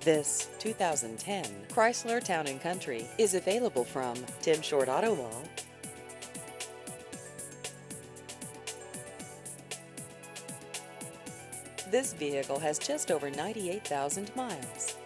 This 2010 Chrysler Town & Country is available from Tim Short Auto Mall. This vehicle has just over 98,000 miles.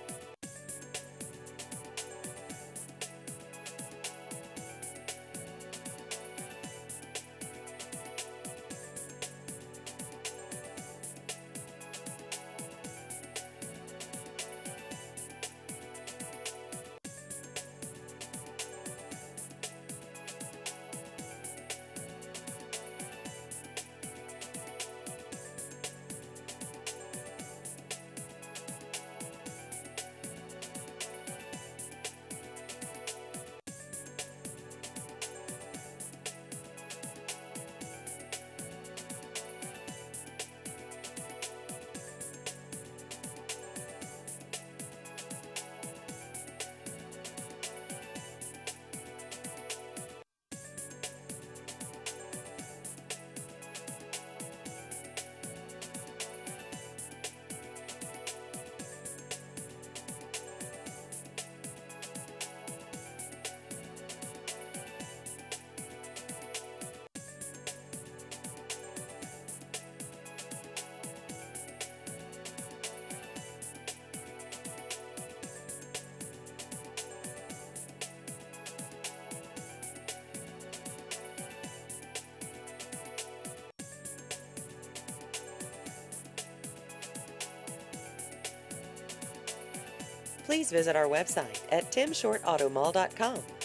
Please visit our website at timshortautomall.com.